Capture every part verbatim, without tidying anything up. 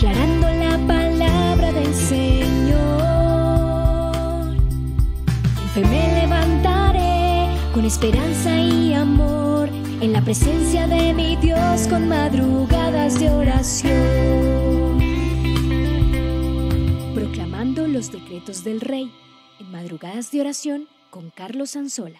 declarando la palabra del Señor. En fe me levantaré con esperanza y amor, en la presencia de mi Dios con madrugadas de oración, proclamando los decretos del Rey en Madrugadas de Oración con Carlos Sanzola.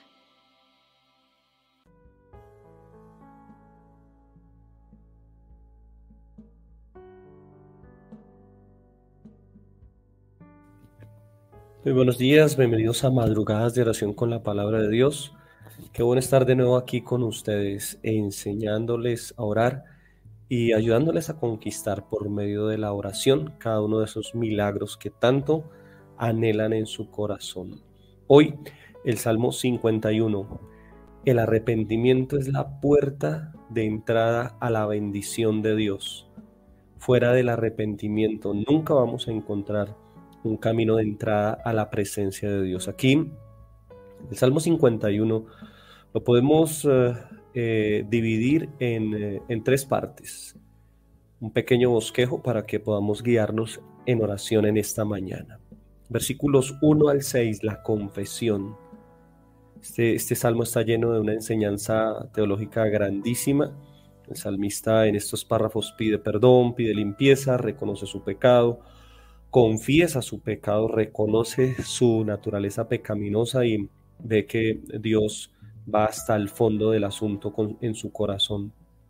Muy buenos días, bienvenidos a Madrugadas de Oración con la Palabra de Dios. Qué bueno estar de nuevo aquí con ustedes, enseñándoles a orar y ayudándoles a conquistar por medio de la oración cada uno de esos milagros que tanto anhelan en su corazón. Hoy, el Salmo cincuenta y uno. El arrepentimiento es la puerta de entrada a la bendición de Dios. Fuera del arrepentimiento nunca vamos a encontrar un camino de entrada a la presencia de Dios. Aquí, el Salmo cincuenta y uno lo podemos eh, eh, dividir en, eh, en tres partes. Un pequeño bosquejo para que podamos guiarnos en oración en esta mañana. Versículos uno al seis, la confesión. Este, este salmo está lleno de una enseñanza teológica grandísima. El salmista en estos párrafos pide perdón, pide limpieza, reconoce su pecado, confiesa su pecado, reconoce su naturaleza pecaminosa y ve que Dios va hasta el fondo del asunto con, en su corazón.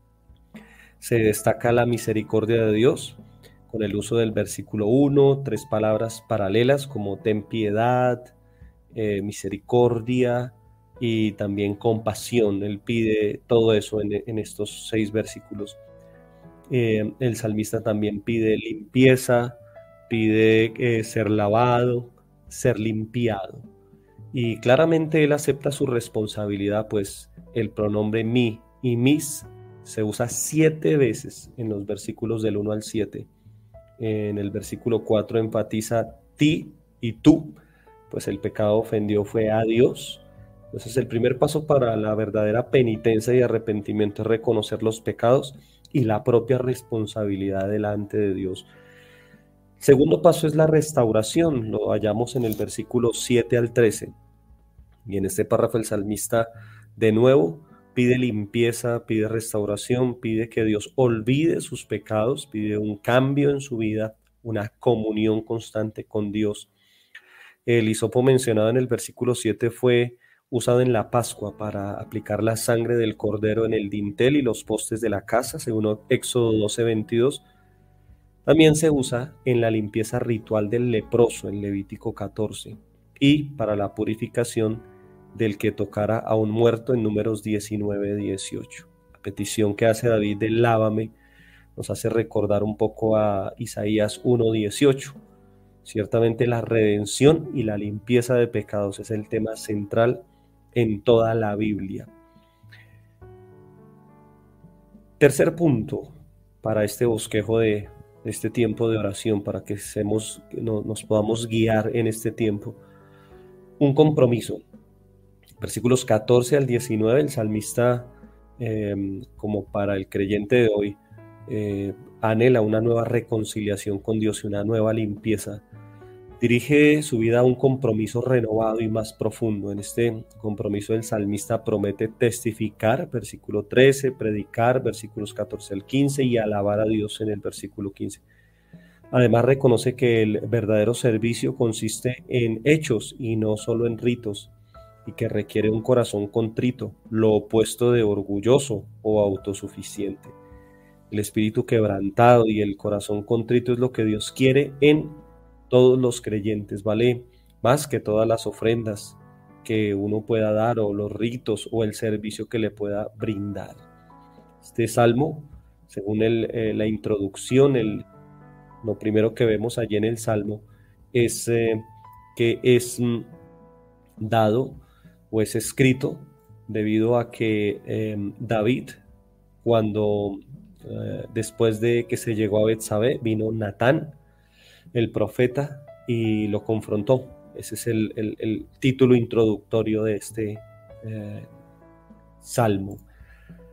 Se destaca la misericordia de Dios con el uso del versículo uno, tres palabras paralelas como ten piedad, eh, misericordia y también compasión. Él pide todo eso en, en estos seis versículos. Eh, el salmista también pide limpieza, pide eh, ser lavado, ser limpiado. Y claramente él acepta su responsabilidad, pues el pronombre mi y mis se usa siete veces en los versículos del uno al siete. En el versículo cuatro enfatiza ti y tú, pues el pecado ofendió fue a Dios. Entonces el primer paso para la verdadera penitencia y arrepentimiento es reconocer los pecados y la propia responsabilidad delante de Dios. Segundo paso es la restauración, lo hallamos en el versículo siete al trece. Y en este párrafo el salmista de nuevo pide limpieza, pide restauración, pide que Dios olvide sus pecados, pide un cambio en su vida, una comunión constante con Dios. El hisopo mencionado en el versículo siete fue usado en la Pascua para aplicar la sangre del cordero en el dintel y los postes de la casa, según Éxodo doce veintidós. También se usa en la limpieza ritual del leproso en Levítico catorce y para la purificación del que tocara a un muerto en Números diecinueve dieciocho. La petición que hace David de lávame nos hace recordar un poco a Isaías uno dieciocho. Ciertamente la redención y la limpieza de pecados es el tema central en toda la Biblia. Tercer punto para este bosquejo de este tiempo de oración, para que seamos, nos podamos guiar en este tiempo. Un compromiso. Versículos catorce al diecinueve, el salmista, eh, como para el creyente de hoy, eh, anhela una nueva reconciliación con Dios y una nueva limpieza. Dirige su vida a un compromiso renovado y más profundo. En este compromiso el salmista promete testificar, versículo trece, predicar, versículos catorce al quince, y alabar a Dios en el versículo quince. Además reconoce que el verdadero servicio consiste en hechos y no solo en ritos, y que requiere un corazón contrito, lo opuesto de orgulloso o autosuficiente. El espíritu quebrantado y el corazón contrito es lo que Dios quiere en todos los creyentes, vale más que todas las ofrendas que uno pueda dar o los ritos o el servicio que le pueda brindar. Este salmo, según el, eh, la introducción, el, lo primero que vemos allí en el salmo es eh, que es mm, dado o es escrito debido a que eh, David, cuando eh, después de que se llegó a Betsabé, vino Natán, el profeta, y lo confrontó. Ese es el, el, el título introductorio de este eh, salmo.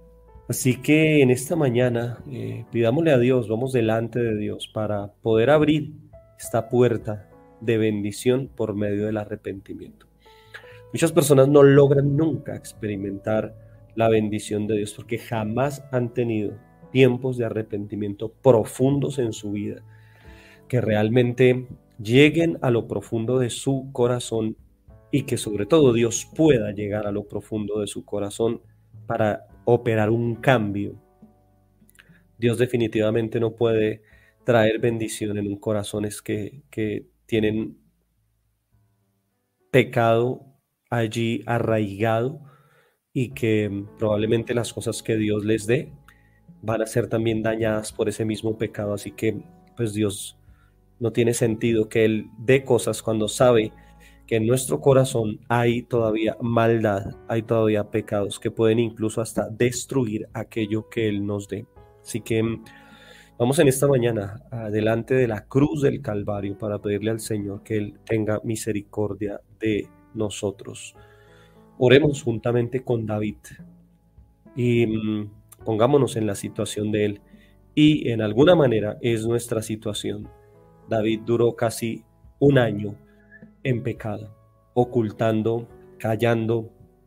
Así que en esta mañana eh, pidámosle a Dios, vamos delante de Dios para poder abrir esta puerta de bendición por medio del arrepentimiento. Muchas personas no logran nunca experimentar la bendición de Dios porque jamás han tenido tiempos de arrepentimiento profundos en su vida, que realmente lleguen a lo profundo de su corazón y que sobre todo Dios pueda llegar a lo profundo de su corazón para operar un cambio. Dios definitivamente no puede traer bendición en un corazones que, que tienen pecado allí arraigado y que probablemente las cosas que Dios les dé van a ser también dañadas por ese mismo pecado. Así que pues Dios no tiene sentido que Él dé cosas cuando sabe que en nuestro corazón hay todavía maldad, hay todavía pecados que pueden incluso hasta destruir aquello que Él nos dé. Así que vamos en esta mañana delante de la cruz del Calvario para pedirle al Señor que Él tenga misericordia de nosotros. Oremos juntamente con David y mmm, pongámonos en la situación de él, y en alguna manera es nuestra situación. David duró casi un año en pecado, ocultando, callando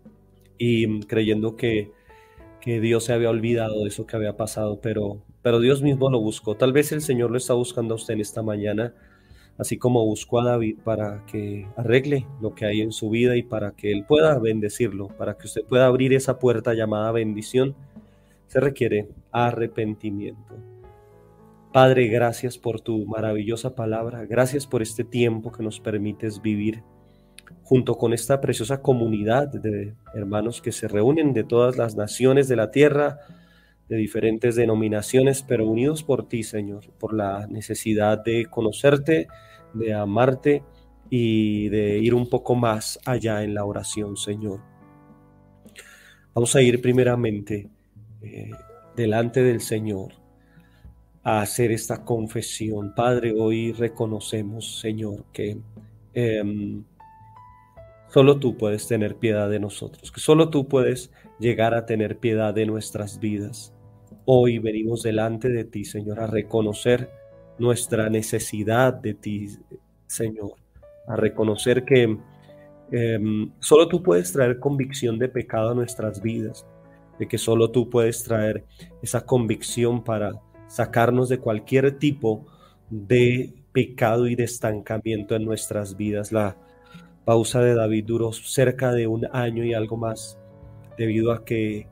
y creyendo que, que Dios se había olvidado de eso que había pasado, pero, pero Dios mismo lo buscó. Tal vez el Señor lo está buscando a usted en esta mañana, así como buscó a David para que arregle lo que hay en su vida y para que Él pueda bendecirlo, para que usted pueda abrir esa puerta llamada bendición. Se requiere arrepentimiento. Padre, gracias por tu maravillosa palabra, gracias por este tiempo que nos permites vivir junto con esta preciosa comunidad de hermanos que se reúnen de todas las naciones de la tierra, de diferentes denominaciones, pero unidos por ti, Señor, por la necesidad de conocerte, de amarte y de ir un poco más allá en la oración, Señor. Vamos a ir primeramente eh, delante del Señor a hacer esta confesión. Padre, hoy reconocemos, Señor, que eh, solo tú puedes tener piedad de nosotros, que solo tú puedes llegar a tener piedad de nuestras vidas. Hoy venimos delante de ti, Señor, a reconocer nuestra necesidad de ti, Señor, a reconocer que eh, solo tú puedes traer convicción de pecado a nuestras vidas, de que solo tú puedes traer esa convicción para sacarnos de cualquier tipo de pecado y de estancamiento en nuestras vidas. La pausa de David duró cerca de un año y algo más, debido a que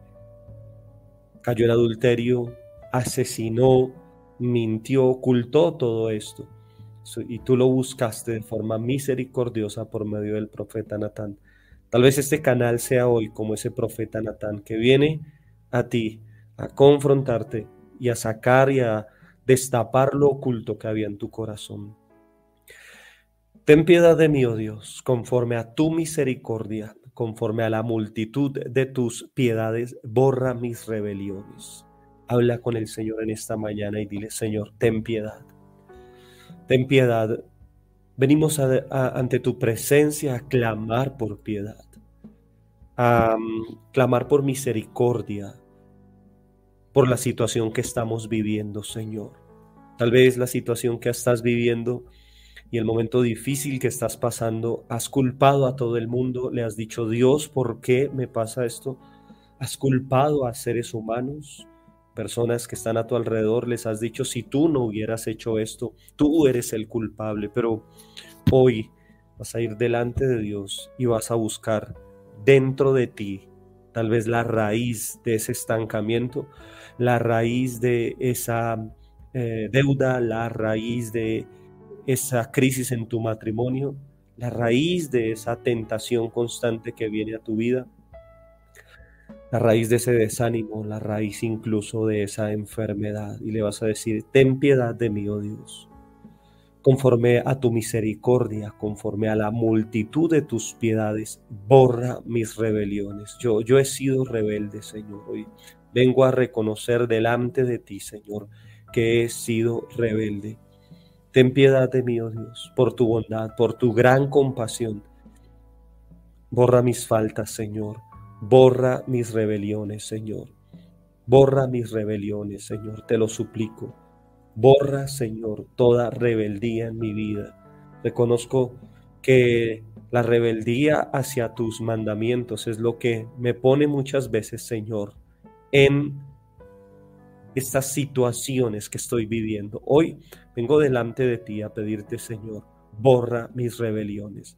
cayó en adulterio, asesinó, mintió, ocultó todo esto. Y tú lo buscaste de forma misericordiosa por medio del profeta Natán. Tal vez este canal sea hoy como ese profeta Natán que viene a ti a confrontarte y a sacar y a destapar lo oculto que había en tu corazón. Ten piedad de mí, oh Dios, conforme a tu misericordia, conforme a la multitud de tus piedades, borra mis rebeliones. Habla con el Señor en esta mañana y dile: Señor, ten piedad. Ten piedad. Venimos a, a, ante tu presencia a clamar por piedad, a um, clamar por misericordia, por la situación que estamos viviendo, Señor. Tal vez la situación que estás viviendo y el momento difícil que estás pasando, has culpado a todo el mundo, le has dicho: Dios, ¿por qué me pasa esto? Has culpado a seres humanos, personas que están a tu alrededor, les has dicho: si tú no hubieras hecho esto, tú eres el culpable. Pero hoy vas a ir delante de Dios y vas a buscar dentro de ti tal vez la raíz de ese estancamiento, la raíz de esa eh, deuda, la raíz de esa crisis en tu matrimonio, la raíz de esa tentación constante que viene a tu vida, la raíz de ese desánimo, la raíz incluso de esa enfermedad. Y le vas a decir: ten piedad de mí, oh Dios, conforme a tu misericordia, conforme a la multitud de tus piedades, borra mis rebeliones. Yo, yo he sido rebelde, Señor. Hoy vengo a reconocer delante de ti, Señor, que he sido rebelde. Ten piedad de mí, oh Dios, por tu bondad, por tu gran compasión. Borra mis faltas, Señor. Borra mis rebeliones, Señor. Borra mis rebeliones, Señor, te lo suplico. Borra, Señor, toda rebeldía en mi vida. Reconozco que la rebeldía hacia tus mandamientos es lo que me pone muchas veces, Señor, en estas situaciones que estoy viviendo. Hoy vengo delante de ti a pedirte, Señor, borra mis rebeliones.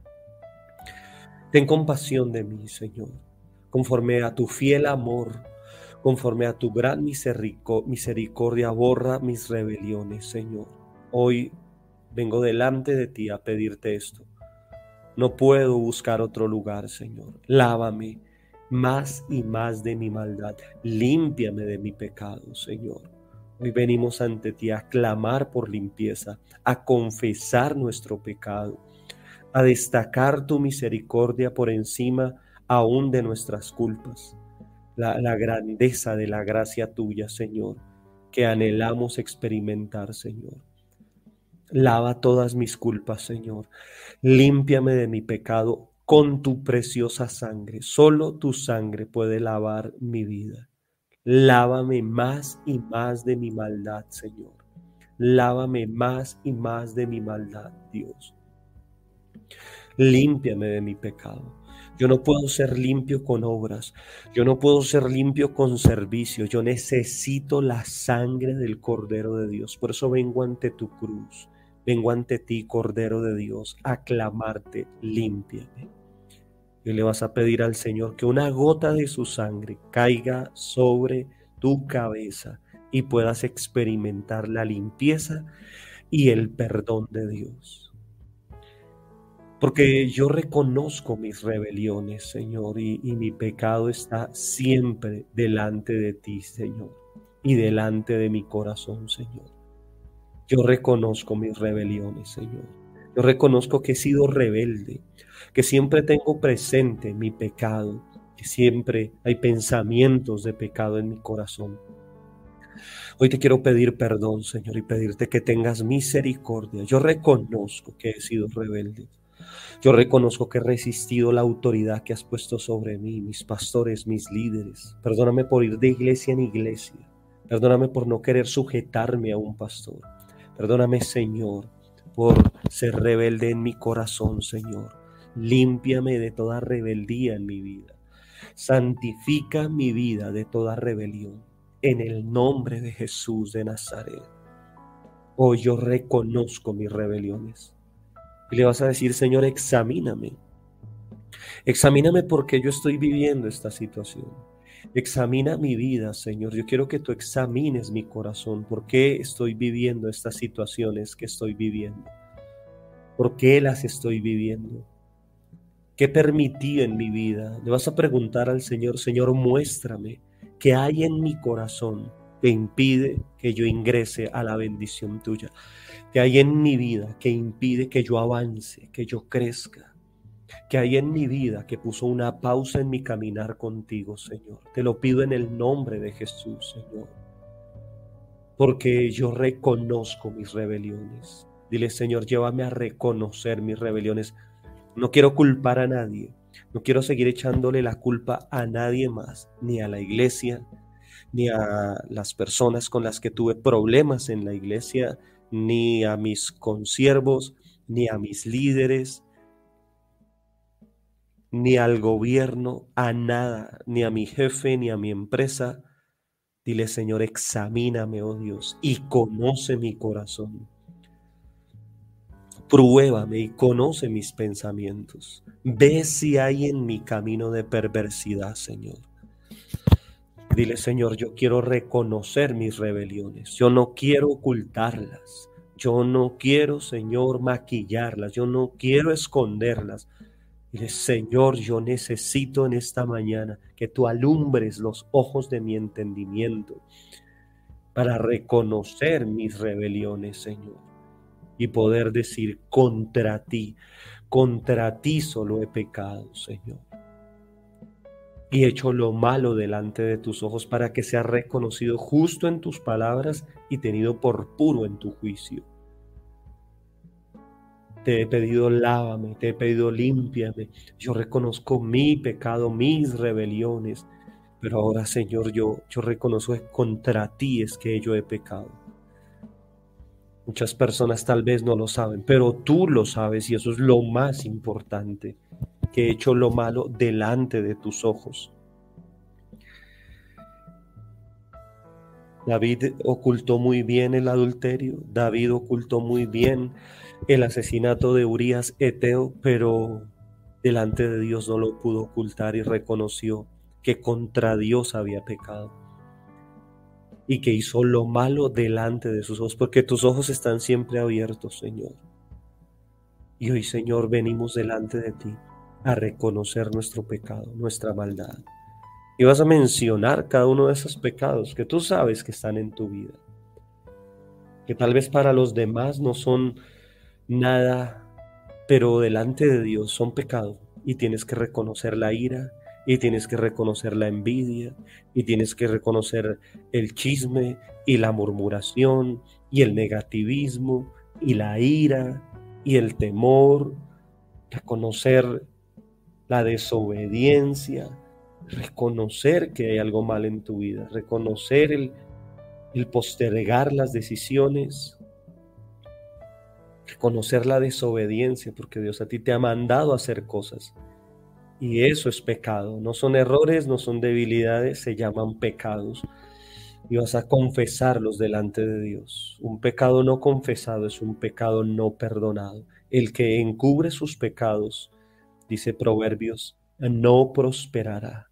Ten compasión de mí, Señor, conforme a tu fiel amor, conforme a tu gran misericordia, borra mis rebeliones, Señor. Hoy vengo delante de ti a pedirte esto. No puedo buscar otro lugar, Señor. Lávame más y más de mi maldad. Límpiame de mi pecado, Señor. Hoy venimos ante ti a clamar por limpieza, a confesar nuestro pecado, a destacar tu misericordia por encima aún de nuestras culpas. La, la grandeza de la gracia tuya, Señor, que anhelamos experimentar, Señor. Lava todas mis culpas, Señor. Límpiame de mi pecado con tu preciosa sangre. Solo tu sangre puede lavar mi vida. Lávame más y más de mi maldad, Señor. Lávame más y más de mi maldad, Dios. Límpiame de mi pecado. Yo no puedo ser limpio con obras. Yo no puedo ser limpio con servicio. Yo necesito la sangre del Cordero de Dios. Por eso vengo ante tu cruz. Vengo ante ti, Cordero de Dios, a clamarte, límpiame. Y le vas a pedir al Señor que una gota de su sangre caiga sobre tu cabeza y puedas experimentar la limpieza y el perdón de Dios. Porque yo reconozco mis rebeliones, Señor, y, y mi pecado está siempre delante de ti, Señor, y delante de mi corazón, Señor. Yo reconozco mis rebeliones, Señor. Yo reconozco que he sido rebelde, que siempre tengo presente mi pecado, que siempre hay pensamientos de pecado en mi corazón. Hoy te quiero pedir perdón, Señor, y pedirte que tengas misericordia. Yo reconozco que he sido rebelde. Yo reconozco que he resistido la autoridad que has puesto sobre mí, mis pastores, mis líderes. Perdóname por ir de iglesia en iglesia. Perdóname por no querer sujetarme a un pastor. Perdóname, Señor, por ser rebelde en mi corazón, Señor. Límpiame de toda rebeldía en mi vida. Santifica mi vida de toda rebelión. En el nombre de Jesús de Nazaret. Hoy yo reconozco mis rebeliones. Y le vas a decir, Señor, examíname. Examíname porque yo estoy viviendo esta situación. Examina mi vida, Señor. Yo quiero que tú examines mi corazón. ¿Por qué estoy viviendo estas situaciones que estoy viviendo? ¿Por qué las estoy viviendo? ¿Qué permití en mi vida? Le vas a preguntar al Señor, Señor, muéstrame qué hay en mi corazón que impide que yo ingrese a la bendición tuya. ¿Qué hay en mi vida que impide que yo avance, que yo crezca? Que hay en mi vida que puso una pausa en mi caminar contigo, Señor. Te lo pido en el nombre de Jesús, Señor. Porque yo reconozco mis rebeliones. Dile, Señor, llévame a reconocer mis rebeliones. No quiero culpar a nadie. No quiero seguir echándole la culpa a nadie más, ni a la iglesia, ni a las personas con las que tuve problemas en la iglesia, ni a mis consiervos, ni a mis líderes, ni al gobierno, a nada, ni a mi jefe, ni a mi empresa. Dile, Señor, examíname, oh Dios, y conoce mi corazón. Pruébame y conoce mis pensamientos. Ve si hay en mi camino de perversidad, Señor. Dile, Señor, yo quiero reconocer mis rebeliones. Yo no quiero ocultarlas. Yo no quiero, Señor, maquillarlas. Yo no quiero esconderlas. Dile, Señor, yo necesito en esta mañana que tú alumbres los ojos de mi entendimiento para reconocer mis rebeliones, Señor, y poder decir, contra ti, contra ti solo he pecado, Señor, y he hecho lo malo delante de tus ojos, para que sea reconocido justo en tus palabras y tenido por puro en tu juicio. Te he pedido, lávame, te he pedido, límpiame. Yo reconozco mi pecado, mis rebeliones, pero ahora, Señor, yo, yo reconozco que contra ti es que yo he pecado. Muchas personas tal vez no lo saben, pero tú lo sabes y eso es lo más importante, que he hecho lo malo delante de tus ojos. David ocultó muy bien el adulterio, David ocultó muy bien el asesinato de Urías Eteo, pero delante de Dios no lo pudo ocultar y reconoció que contra Dios había pecado y que hizo lo malo delante de sus ojos, porque tus ojos están siempre abiertos, Señor. Y hoy, Señor, venimos delante de ti a reconocer nuestro pecado, nuestra maldad. Y vas a mencionar cada uno de esos pecados que tú sabes que están en tu vida, que tal vez para los demás no son nada, pero delante de Dios son pecado. Y tienes que reconocer la ira, y tienes que reconocer la envidia, y tienes que reconocer el chisme, y la murmuración, y el negativismo, y la ira, y el temor, reconocer la desobediencia, reconocer que hay algo mal en tu vida, reconocer el, el postergar las decisiones, reconocer la desobediencia, porque Dios a ti te ha mandado a hacer cosas y eso es pecado. No son errores, no son debilidades, se llaman pecados y vas a confesarlos delante de Dios. Un pecado no confesado es un pecado no perdonado. El que encubre sus pecados, dice Proverbios, no prosperará.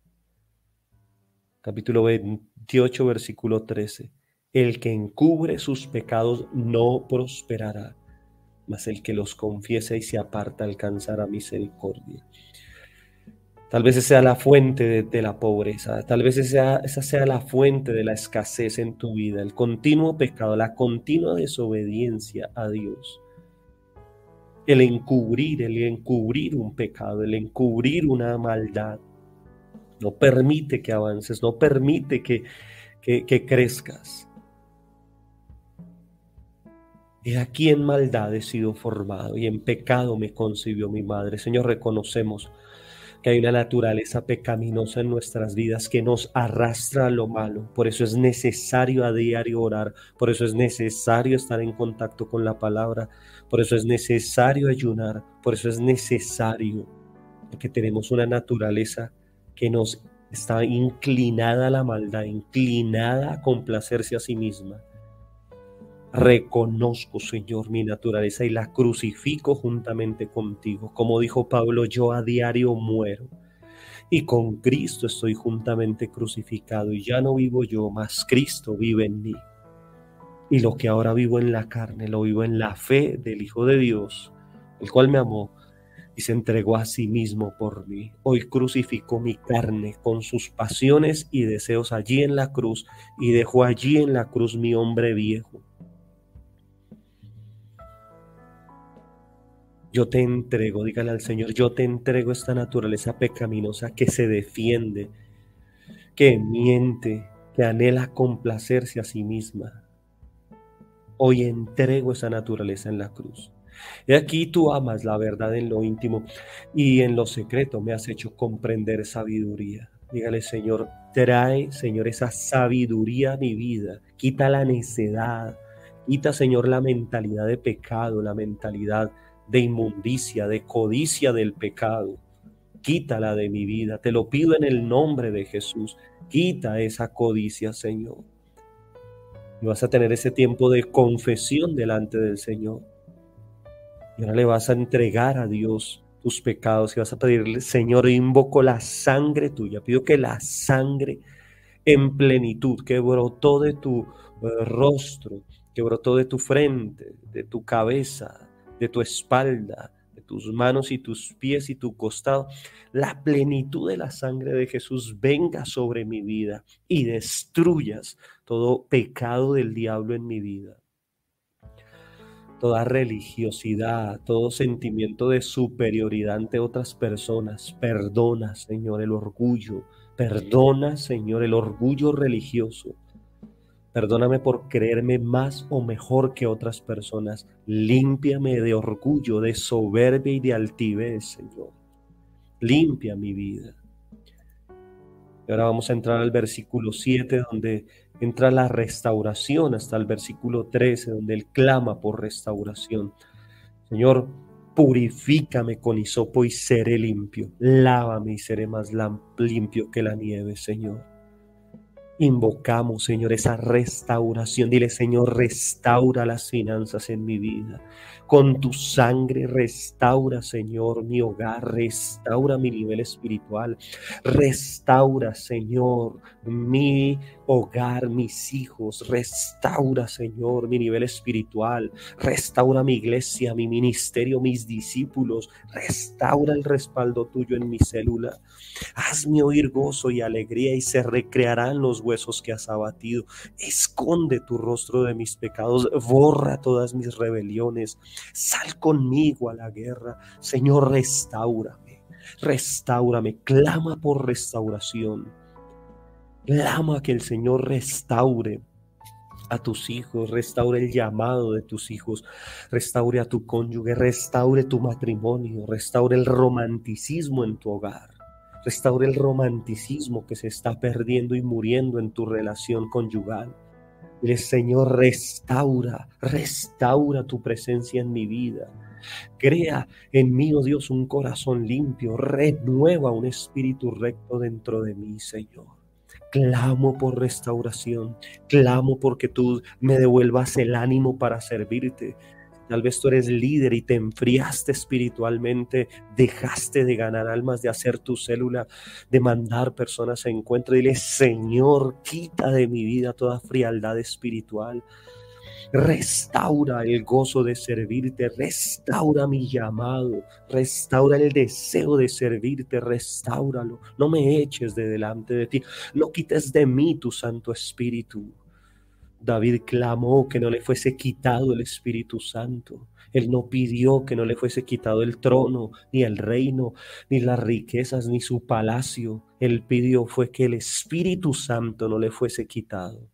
Capítulo veintiocho, versículo trece. El que encubre sus pecados no prosperará, mas el que los confiesa y se aparta alcanzará misericordia. Tal vez esa sea la fuente de, de la pobreza, tal vez esa, esa sea la fuente de la escasez en tu vida, el continuo pecado, la continua desobediencia a Dios. El encubrir, el encubrir un pecado, el encubrir una maldad. No permite que avances, no permite que, que, que crezcas. He aquí en maldad he sido formado y en pecado me concibió mi madre. Señor, reconocemos que hay una naturaleza pecaminosa en nuestras vidas que nos arrastra a lo malo. Por eso es necesario a diario orar, por eso es necesario estar en contacto con la palabra, por eso es necesario ayunar, por eso es necesario, porque tenemos una naturaleza que nos está inclinada a la maldad, inclinada a complacerse a sí misma. Reconozco, Señor, mi naturaleza y la crucifico juntamente contigo. Como dijo Pablo, yo a diario muero y con Cristo estoy juntamente crucificado y ya no vivo yo, mas Cristo vive en mí. Y lo que ahora vivo en la carne, lo vivo en la fe del Hijo de Dios, el cual me amó y se entregó a sí mismo por mí. Hoy crucificó mi carne con sus pasiones y deseos allí en la cruz y dejó allí en la cruz mi hombre viejo. Yo te entrego, dígale al Señor, yo te entrego esta naturaleza pecaminosa que se defiende, que miente, que anhela complacerse a sí misma. Hoy entrego esa naturaleza en la cruz. Y aquí tú amas la verdad en lo íntimo y en lo secreto me has hecho comprender sabiduría. Dígale, Señor, trae, Señor, esa sabiduría a mi vida. Quita la necedad, quita, Señor, la mentalidad de pecado, la mentalidad de inmundicia, de codicia del pecado. Quítala de mi vida, te lo pido en el nombre de Jesús. Quita esa codicia, Señor. Y vas a tener ese tiempo de confesión delante del Señor. Y ahora le vas a entregar a Dios tus pecados y vas a pedirle, Señor, invoco la sangre tuya. Pido que la sangre en plenitud que brotó de tu eh, rostro, que brotó de tu frente, de tu cabeza, de tu espalda, de tus manos y tus pies y tu costado, la plenitud de la sangre de Jesús venga sobre mi vida y destruyas todo pecado del diablo en mi vida. Toda religiosidad, todo sentimiento de superioridad ante otras personas. Perdona, Señor, el orgullo. Perdona, Señor, el orgullo religioso. Perdóname por creerme más o mejor que otras personas. Límpiame de orgullo, de soberbia y de altivez, Señor. Limpia mi vida. Y ahora vamos a entrar al versículo siete, donde entra la restauración, hasta el versículo trece, donde Él clama por restauración. Señor, purifícame con hisopo y seré limpio. Lávame y seré más limpio que la nieve, Señor. Invocamos, Señor, esa restauración. Dile, Señor, restaura las finanzas en mi vida. Con tu sangre restaura, Señor, mi hogar. Restaura mi nivel espiritual. Restaura, Señor, mi hogar, mis hijos. Restaura, Señor, mi nivel espiritual. Restaura mi iglesia, mi ministerio, mis discípulos. Restaura el respaldo tuyo en mi célula. Hazme oír gozo y alegría, y se recrearán los huesos que has abatido. Esconde tu rostro de mis pecados, borra todas mis rebeliones. Sal conmigo a la guerra. Señor, restáurame, restáurame. Clama por restauración. Clama que el Señor restaure a tus hijos, restaure el llamado de tus hijos, restaure a tu cónyuge, restaure tu matrimonio, restaure el romanticismo en tu hogar. Restaure el romanticismo que se está perdiendo y muriendo en tu relación conyugal. Dile, Señor, restaura, restaura tu presencia en mi vida. Crea en mí, oh Dios, un corazón limpio. Renueva un espíritu recto dentro de mí, Señor. Clamo por restauración. Clamo porque tú me devuelvas el ánimo para servirte. Tal vez tú eres líder y te enfriaste espiritualmente, dejaste de ganar almas, de hacer tu célula, de mandar personas a encuentro. Dile, Señor, quita de mi vida toda frialdad espiritual. Restaura el gozo de servirte, restaura mi llamado, restaura el deseo de servirte, restáuralo. No me eches de delante de ti, no quites de mí tu Santo Espíritu. David clamó que no le fuese quitado el Espíritu Santo. Él no pidió que no le fuese quitado el trono, ni el reino, ni las riquezas, ni su palacio. Él pidió fue que el Espíritu Santo no le fuese quitado.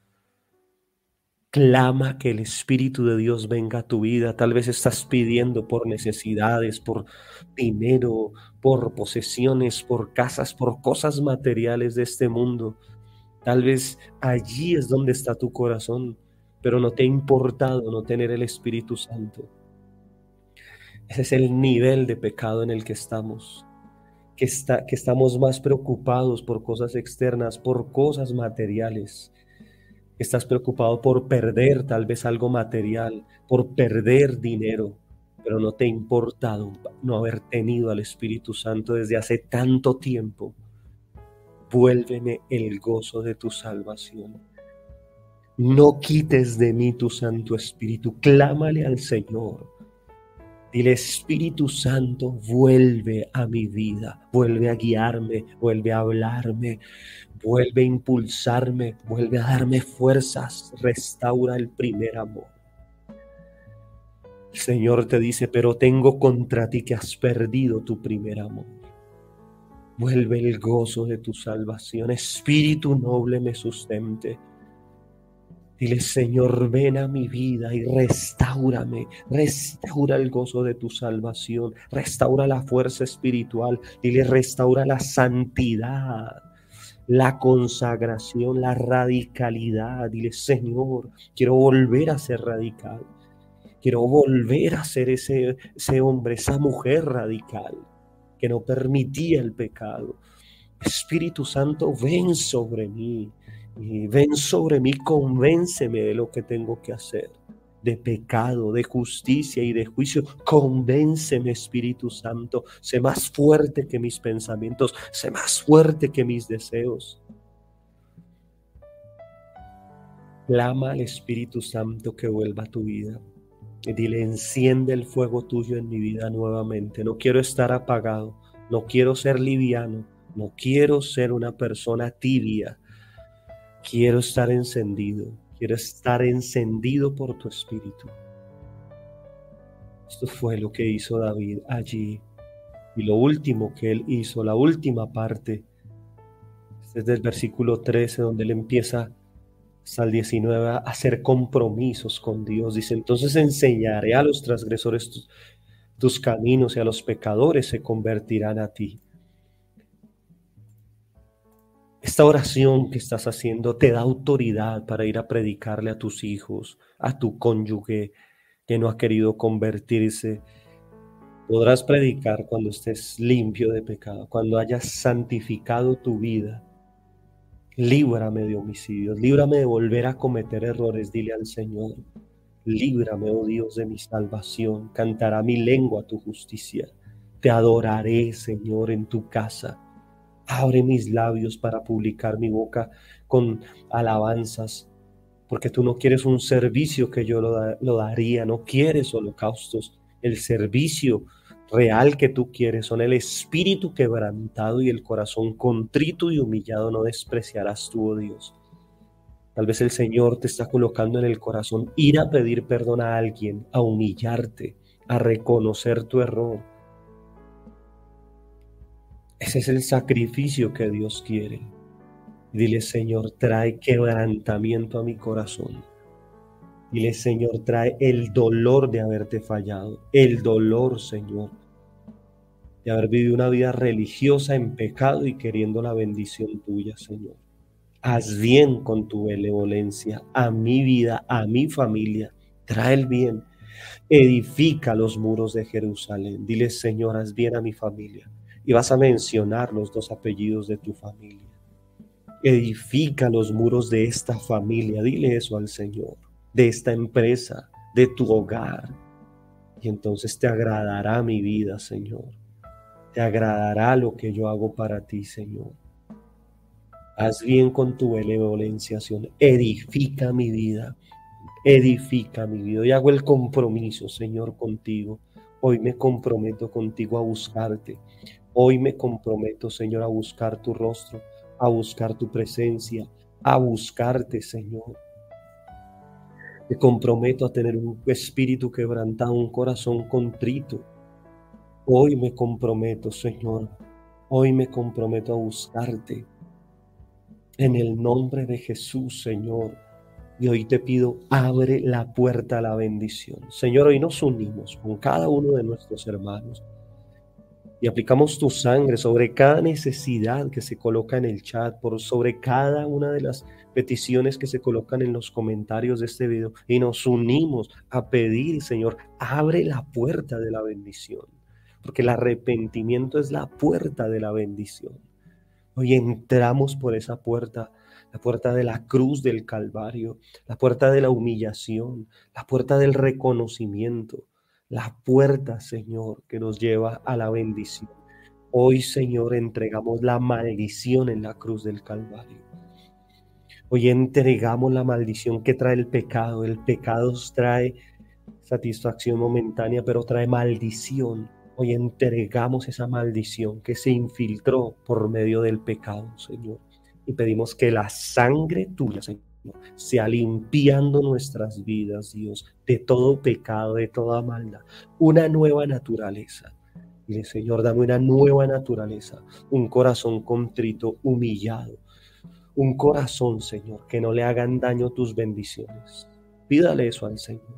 Clama que el Espíritu de Dios venga a tu vida. Tal vez estás pidiendo por necesidades, por dinero, por posesiones, por casas, por cosas materiales de este mundo. Tal vez allí es donde está tu corazón, pero no te ha importado no tener el Espíritu Santo. Ese es el nivel de pecado en el que estamos, que, está, que estamos más preocupados por cosas externas, por cosas materiales. Estás preocupado por perder tal vez algo material, por perder dinero, pero no te ha importado no haber tenido al Espíritu Santo desde hace tanto tiempo. Vuélveme el gozo de tu salvación. No quites de mí tu Santo Espíritu. Clámale al Señor. Dile, Espíritu Santo, vuelve a mi vida. Vuelve a guiarme, vuelve a hablarme, vuelve a impulsarme, vuelve a darme fuerzas. Restaura el primer amor. El Señor te dice, pero tengo contra ti que has perdido tu primer amor. Vuelve el gozo de tu salvación. Espíritu noble me sustente. Dile, Señor, ven a mi vida y restáurame. Restaura el gozo de tu salvación. Restaura la fuerza espiritual. Dile, restaura la santidad, la consagración, la radicalidad. Dile, Señor, quiero volver a ser radical. Quiero volver a ser ese, ese hombre, esa mujer radical que no permitía el pecado. Espíritu Santo, ven sobre mí, y ven sobre mí, convénceme de lo que tengo que hacer, de pecado, de justicia y de juicio. Convénceme, Espíritu Santo, sé más fuerte que mis pensamientos, sé más fuerte que mis deseos. Clama al Espíritu Santo que vuelva a tu vida. Y dile, enciende el fuego tuyo en mi vida nuevamente. No quiero estar apagado, no quiero ser liviano, no quiero ser una persona tibia. Quiero estar encendido, quiero estar encendido por tu Espíritu. Esto fue lo que hizo David allí. Y lo último que él hizo, la última parte, es del versículo trece, donde él empieza hasta el diecinueve a hacer compromisos con Dios. Dice, entonces enseñaré a los transgresores tus, tus caminos, y a los pecadores se convertirán a ti. Esta oración que estás haciendo te da autoridad para ir a predicarle a tus hijos, a tu cónyuge que no ha querido convertirse. Podrás predicar cuando estés limpio de pecado, cuando hayas santificado tu vida. Líbrame de homicidios, líbrame de volver a cometer errores. Dile al Señor: líbrame, oh Dios, de mi salvación. Cantará mi lengua tu justicia. Te adoraré, Señor, en tu casa. Abre mis labios para publicar mi boca con alabanzas, porque tú no quieres un servicio que yo lo, da, lo daría, no quieres holocaustos. El servicio real que tú quieres son el espíritu quebrantado y el corazón contrito y humillado. No despreciarás tú, oh Dios. Tal vez el Señor te está colocando en el corazón ir a pedir perdón a alguien, a humillarte, a reconocer tu error. Ese es el sacrificio que Dios quiere. Dile: Señor, trae quebrantamiento a mi corazón. Dile: Señor, trae el dolor de haberte fallado, el dolor, Señor, de haber vivido una vida religiosa en pecado y queriendo la bendición tuya, Señor. Haz bien con tu benevolencia a mi vida, a mi familia. Trae el bien. Edifica los muros de Jerusalén. Dile: Señor, haz bien a mi familia. Y vas a mencionar los dos apellidos de tu familia. Edifica los muros de esta familia. Dile eso al Señor. De esta empresa, de tu hogar. Y entonces te agradará mi vida, Señor. Te agradará lo que yo hago para ti, Señor. Haz bien con tu benevolencia, Señor. Edifica mi vida. Edifica mi vida. Y hago el compromiso, Señor, contigo. Hoy me comprometo contigo a buscarte. Hoy me comprometo, Señor, a buscar tu rostro, a buscar tu presencia, a buscarte, Señor. Me comprometo a tener un espíritu quebrantado, un corazón contrito. Hoy me comprometo, Señor. Hoy me comprometo a buscarte. En el nombre de Jesús, Señor. Y hoy te pido: abre la puerta a la bendición. Señor, hoy nos unimos con cada uno de nuestros hermanos y aplicamos tu sangre sobre cada necesidad que se coloca en el chat, por sobre cada una de las peticiones que se colocan en los comentarios de este video, y nos unimos a pedir: Señor, abre la puerta de la bendición, porque el arrepentimiento es la puerta de la bendición. Hoy entramos por esa puerta, la puerta de la cruz del Calvario, la puerta de la humillación, la puerta del reconocimiento, la puerta, Señor, que nos lleva a la bendición. Hoy, Señor, entregamos la maldición en la cruz del Calvario. Hoy entregamos la maldición que trae el pecado. El pecado trae satisfacción momentánea, pero trae maldición. Hoy entregamos esa maldición que se infiltró por medio del pecado, Señor. Y pedimos que la sangre tuya, Señor, sea limpiando nuestras vidas, Dios, de todo pecado, de toda maldad. Una nueva naturaleza. Dile: Señor, dame una nueva naturaleza. Un corazón contrito, humillado. Un corazón, Señor, que no le hagan daño tus bendiciones. Pídale eso al Señor.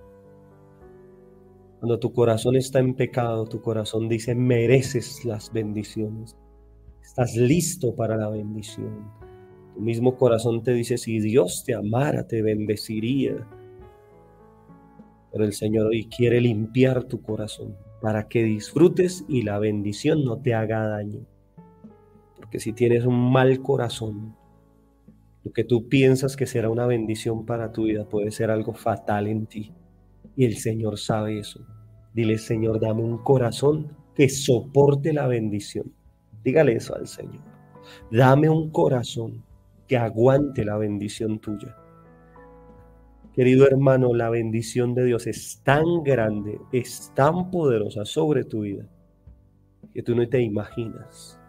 Cuando tu corazón está en pecado, tu corazón dice: mereces las bendiciones. Estás listo para la bendición. Tu mismo corazón te dice: si Dios te amara, te bendeciría. Pero el Señor hoy quiere limpiar tu corazón para que disfrutes y la bendición no te haga daño. Porque si tienes un mal corazón, lo que tú piensas que será una bendición para tu vida puede ser algo fatal en ti. Y el Señor sabe eso. Dile: Señor, dame un corazón que soporte la bendición. Dígale eso al Señor. Dame un corazón que aguante la bendición tuya. Querido hermano, la bendición de Dios es tan grande, es tan poderosa sobre tu vida, que tú no te imaginas.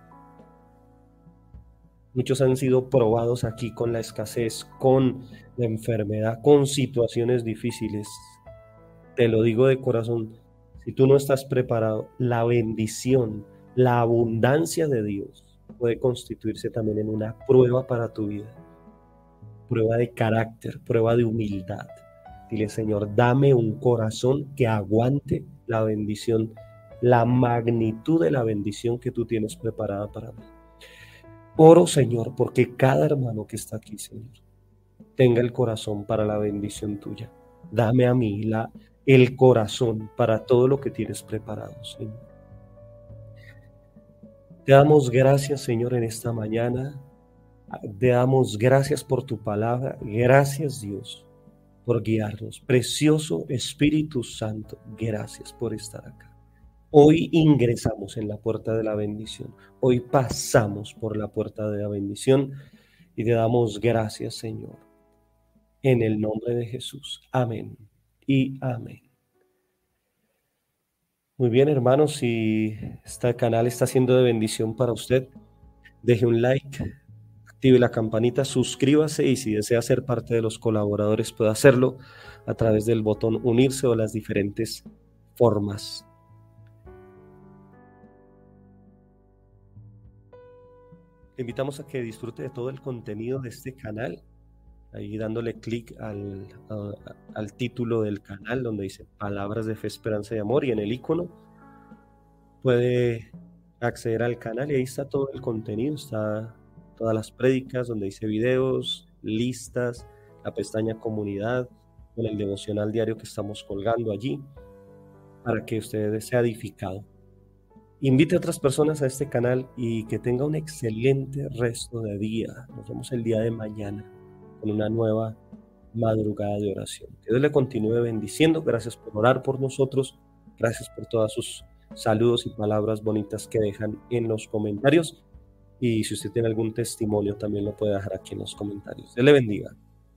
Muchos han sido probados aquí con la escasez, con la enfermedad, con situaciones difíciles. Te lo digo de corazón, si tú no estás preparado, la bendición, la abundancia de Dios puede constituirse también en una prueba para tu vida. Prueba de carácter, prueba de humildad. Dile: Señor, dame un corazón que aguante la bendición, la magnitud de la bendición que tú tienes preparada para mí. Oro, Señor, porque cada hermano que está aquí, Señor, tenga el corazón para la bendición tuya. Dame a mí la, el corazón para todo lo que tienes preparado, Señor. Te damos gracias, Señor, en esta mañana. Te damos gracias por tu palabra. Gracias, Dios, por guiarnos. Precioso Espíritu Santo, gracias por estar acá. Hoy ingresamos en la puerta de la bendición. Hoy pasamos por la puerta de la bendición y te damos gracias, Señor. En el nombre de Jesús. Amén y amén. Muy bien, hermanos, si este canal está siendo de bendición para usted, deje un like, active la campanita, suscríbase y si desea ser parte de los colaboradores puede hacerlo a través del botón unirse o las diferentes formas. Te invitamos a que disfrute de todo el contenido de este canal, ahí dándole clic al, a, al título del canal donde dice Palabras de Fe, Esperanza y Amor, y en el icono puede acceder al canal y ahí está todo el contenido, está todas las prédicas donde dice videos, listas, la pestaña comunidad con el devocional diario que estamos colgando allí para que usted sea edificado. Invite a otras personas a este canal y que tenga un excelente resto de día. Nos vemos el día de mañana con una nueva madrugada de oración. Que Dios le continúe bendiciendo. Gracias por orar por nosotros. Gracias por todos sus saludos y palabras bonitas que dejan en los comentarios. Y si usted tiene algún testimonio, también lo puede dejar aquí en los comentarios. Dios le bendiga.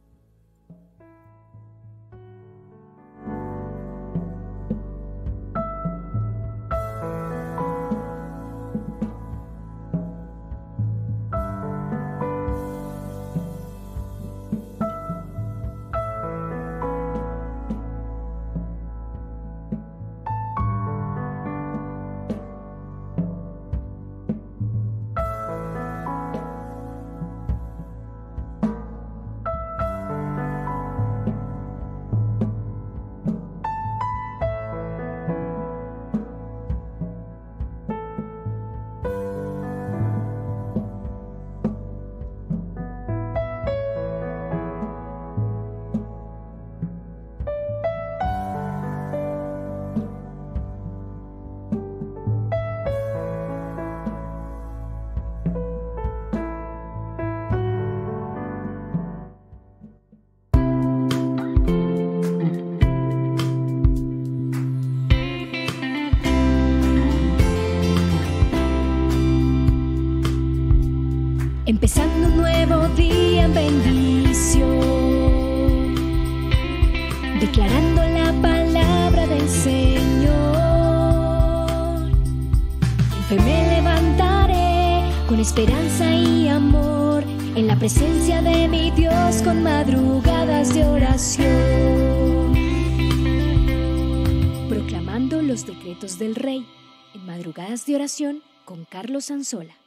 Empezando un nuevo día en bendición, declarando la palabra del Señor. En fe me levantaré con esperanza y amor, en la presencia de mi Dios con madrugadas de oración. Proclamando los decretos del Rey en madrugadas de oración con Carlos Anzola.